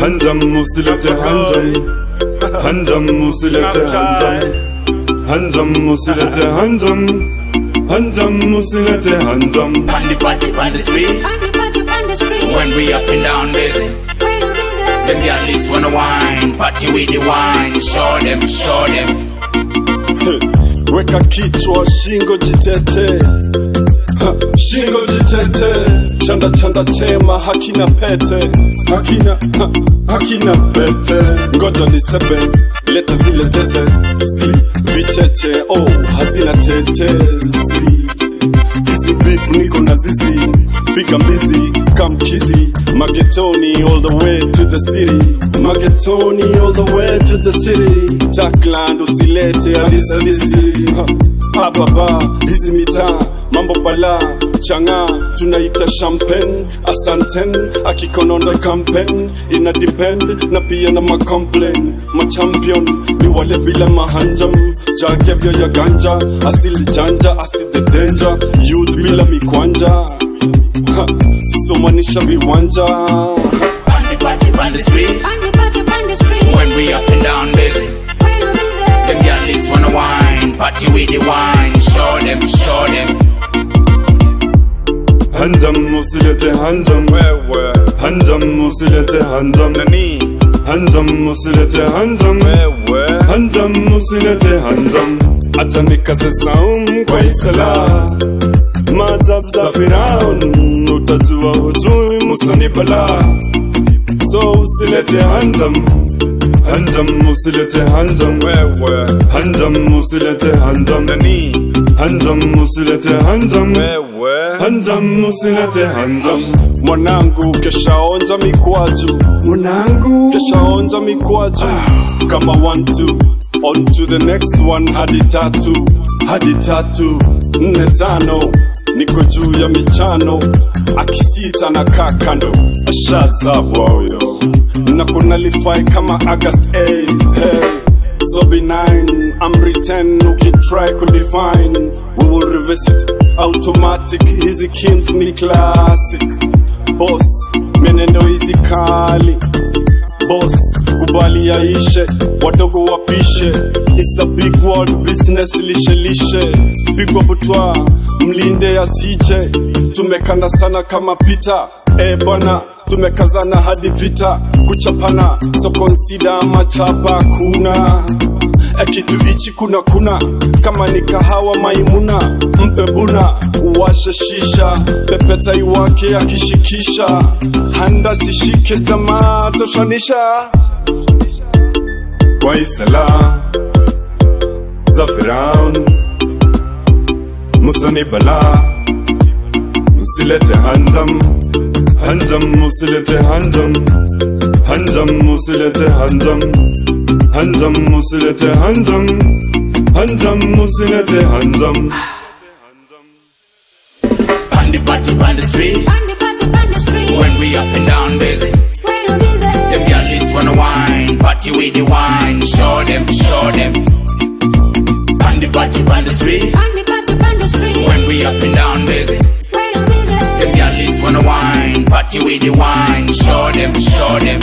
Hanjam musilete hanjam. Hanjam musilete hanjam. Hanjam musilete hanjam. Hanjam musilete hanjam. On the party on the street. When we up and down busy. Them girls wanna wine, party with the wine. Show them, show them. Weka kichwa shingo jitete. Shingo jitete. Chanda chanda chema hakina pete. Hakina pete. Ngoja nisebe, leta zile tete. Si vicheche, oh hazina tete. Si hizi beef niko na zizi. Piga mbizi, kamkizi. Magetoni all the way to the city. Magetoni all the way to the city. Jackland usilete alizalizi. Ababa, hizi mitaa, mambo bala. Changa, tunaita champagne. Asanten, akikononda campaign. Ina depend, na pia na ma-complain. Ma-champion, ni wale bila mahanjam. Jakevyo ya ganja, asili janja, asili danger. Youth bila mikwanja. Somanisha viwanja. On the party on the street. When we up and down busy. Them girls wanna wine, party with the wine. Show them, show them. Hanjam musilete hanjam. Hanjam musilete hanjam. Hanjam musilete hanjam. Hanjam musilete hanjam. Acha nikaze saum kwa isala. Mazab za Firaun, utajua hujui Musa ni bala. So usilete hanjam. Hanjam musilete hanjam. Hanjam musilete hanjam. Hanjam musilete hanjam. Hanjam musilete hanjam. Mwanangu keshaonja mikwaju. Mwanangu keshaonja mikwaju. Kama 1-2 on to the next one. Hadi tatu. Hadi tatu. 4-5 niko juu ya michano. Akisita na kakando. Ashazabwa huyo. Na kunalify kama August A. Hey, so benign. I'm written, ukitry kudefine. We will revisit. Automatic, hizi kins ni classic. Boss, menendo hizi kali. Boss, kubali yaishe. Wadogo wapishe. It's a big world business, lishe. Pigwa butwa, mlinde asije. Tumekana sana kama pita. Bana, tumekazana hadi vita. Kuchapana, so consider machapa kuna. Kitu ichi kuna. Kama ni kahawa maimuna. Mpe buna, uwashe shisha. Pepeta iwake akishikisha. Handa sishike tamaa toshanisha. kwa isala za Firaun. Musa ni bala. Musilete hanjam. Hanjam musilete hanjam. Hanjam musilete hanjam. Hanjam musilete hanjam. Hanjam musilete hanjam. On the party on the street. When we up and down busy. Them girls wanna wine, party with the wine. Show them, show them. On the party on the street. When we up and down busy. Them girls wanna wine, party with the wine. Show them, show them.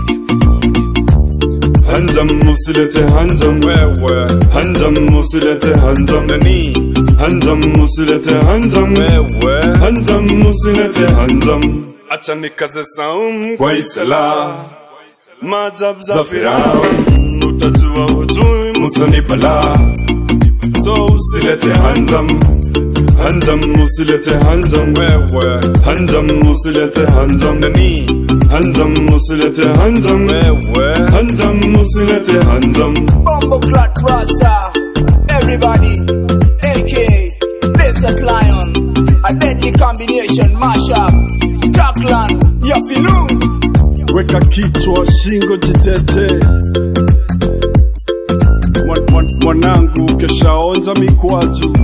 Hanjam musilete hanjam. Hanjam musilete hanjam. Hanjam musilete hanjam. Hanjam musilete hanjam. Acha nikaze saum kwa isala. Mazab za za Firaun. utajua hujui Musa ni bala. So Musilete hanjam. Hanjam musilete hanjam. Hanjam musilete hanjam. Hanjam musilete hanjam. Hanjam musilete hanjam. Bumbo Clot Rasta. Everybody, AK, Desert Lion. A deadly combination, mashup. Jackland, Yafilu. weka kichwa shingo jitete. Mwanangu keshaonja mikwaju.